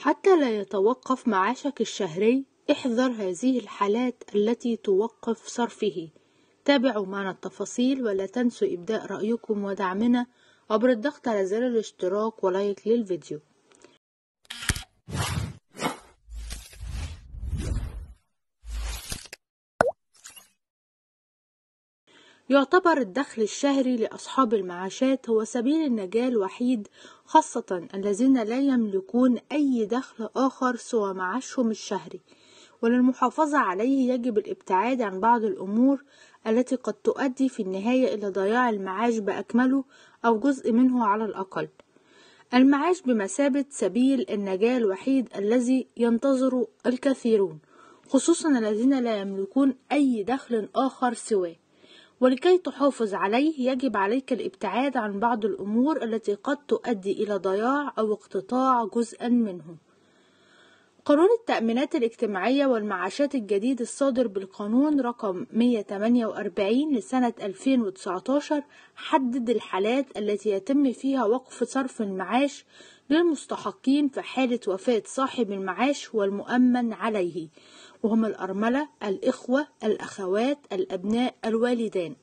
حتى لا يتوقف معاشك الشهري، احذر هذه الحالات التي توقف صرفه. تابعوا معنا التفاصيل، ولا تنسوا إبداء رأيكم ودعمنا عبر الضغط على زر الاشتراك ولايك للفيديو. يعتبر الدخل الشهري لأصحاب المعاشات هو سبيل النجاة الوحيد، خاصة الذين لا يملكون أي دخل آخر سوى معاشهم الشهري، وللمحافظة عليه يجب الابتعاد عن بعض الأمور التي قد تؤدي في النهاية إلى ضياع المعاش بأكمله أو جزء منه على الأقل. المعاش بمثابة سبيل النجاة الوحيد الذي ينتظر الكثيرون، خصوصا الذين لا يملكون أي دخل آخر سواه، ولكي تحافظ عليه يجب عليك الابتعاد عن بعض الأمور التي قد تؤدي إلى ضياع أو اقتطاع جزءا منه. قانون التأمينات الاجتماعية والمعاشات الجديد الصادر بالقانون رقم 148 لسنة 2019 حدد الحالات التي يتم فيها وقف صرف المعاش للمستحقين في حالة وفاة صاحب المعاش والمؤمن عليه، وهم الأرملة، الإخوة، الأخوات، الأبناء، الوالدان.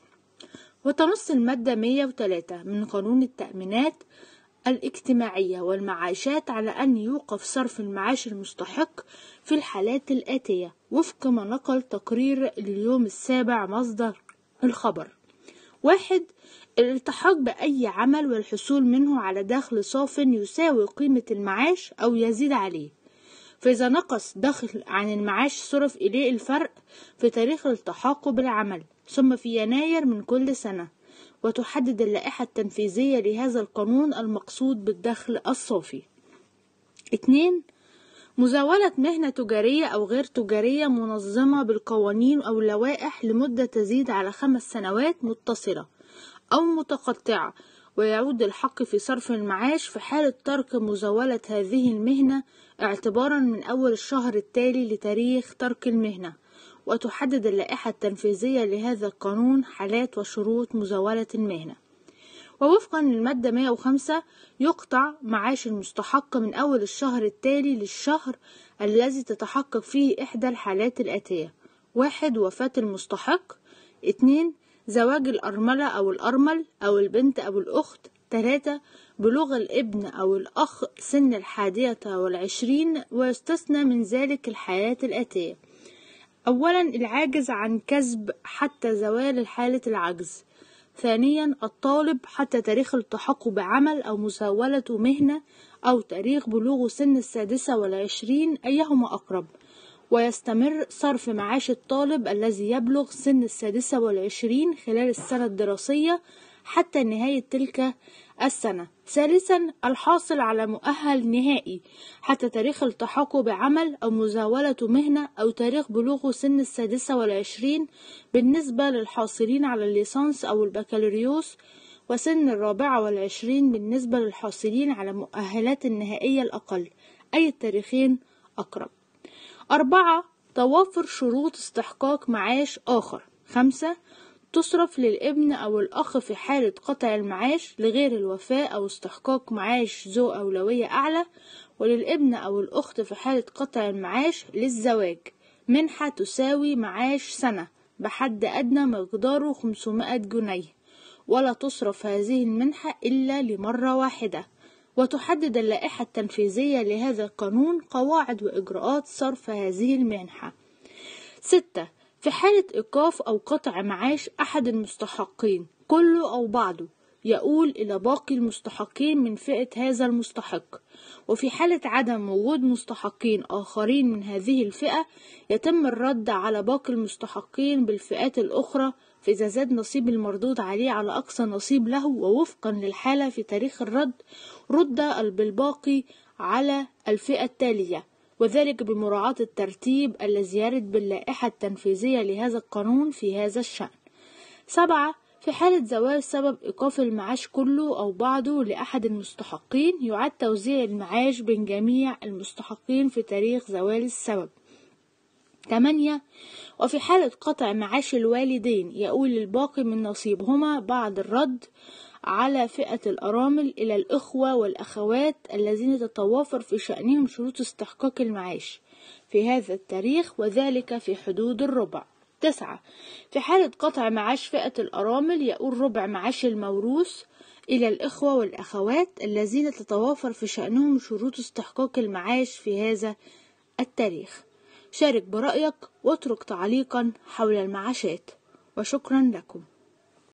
وتنص المادة 103 من قانون التأمينات الاجتماعية والمعاشات على أن يوقف صرف المعاش المستحق في الحالات الآتية وفق ما نقل تقرير اليوم السابع مصدر الخبر. 1. الالتحاق بأي عمل والحصول منه على دخل صاف يساوي قيمة المعاش أو يزيد عليه، فإذا نقص دخل عن المعاش صرف إليه الفرق في تاريخ الالتحاق بالعمل ثم في يناير من كل سنة. وتحدد اللائحة التنفيذية لهذا القانون المقصود بالدخل الصافي. 2. مزاولة مهنة تجارية أو غير تجارية منظمة بالقوانين أو اللوائح لمدة تزيد على 5 سنوات متصلة أو متقطعة، ويعود الحق في صرف المعاش في حالة ترك مزاولة هذه المهنة اعتبارا من أول الشهر التالي لتاريخ ترك المهنة. وتحدد اللائحة التنفيذية لهذا القانون حالات وشروط مزاولة المهنة. ووفقا للمادة 105 يقطع معاش المستحق من أول الشهر التالي للشهر الذي تتحقق فيه إحدى الحالات الآتية: 1. وفاة المستحق. 2. زواج الأرملة أو الأرمل أو البنت أو الأخت. 3. بلوغ الابن أو الأخ سن 21، ويستثنى من ذلك الحالات الآتية: أولا العاجز عن كسب حتى زوال حالة العجز. 2. الطالب حتى تاريخ التحقه بعمل أو مزاولة مهنة أو تاريخ بلوغ سن 26 أيهما أقرب، ويستمر صرف معاش الطالب الذي يبلغ سن 26 خلال السنة الدراسية حتى نهاية تلك السنة. 3. الحاصل على مؤهل نهائي حتى تاريخ التحاقه بعمل أو مزاولة مهنة أو تاريخ بلوغه سن 26 بالنسبة للحاصلين على الليسانس أو البكالوريوس، وسن 24 بالنسبة للحاصلين على مؤهلات النهائية الأقل، أي التاريخين أقرب. 4. توافر شروط استحقاق معاش آخر. 5. تصرف للابن أو الأخ في حالة قطع المعاش لغير الوفاة أو استحقاق معاش ذو أولوية أعلى، وللابن أو الأخت في حالة قطع المعاش للزواج منحة تساوي معاش سنة بحد أدنى مقداره 500 جنيه، ولا تصرف هذه المنحة إلا لمرة واحدة. وتحدد اللائحة التنفيذية لهذا القانون قواعد وإجراءات صرف هذه المنحة. 6. في حالة إيقاف أو قطع معاش أحد المستحقين كله أو بعضه يؤول إلى باقي المستحقين من فئة هذا المستحق، وفي حالة عدم وجود مستحقين آخرين من هذه الفئة يتم الرد على باقي المستحقين بالفئات الأخرى، فإذا زاد نصيب المردود عليه على أقصى نصيب له ووفقا للحالة في تاريخ الرد رد بالباقي على الفئة التالية، وذلك بمراعاة الترتيب الذي يرد باللائحة التنفيذية لهذا القانون في هذا الشأن. 7. في حالة زوال سبب إيقاف المعاش كله أو بعضه لأحد المستحقين يعاد توزيع المعاش بين جميع المستحقين في تاريخ زوال السبب. 8. وفي حالة قطع معاش الوالدين يؤول الباقي من نصيبهما بعد الرد على فئة الأرامل إلى الإخوة والأخوات الذين تتوافر في شأنهم شروط استحقاق المعاش في هذا التاريخ، وذلك في حدود الربع. 9. في حالة قطع معاش فئة الأرامل يؤول ربع معاش الموروث إلى الإخوة والأخوات الذين تتوافر في شأنهم شروط استحقاق المعاش في هذا التاريخ. شارك برأيك واترك تعليقا حول المعاشات، وشكرا لكم.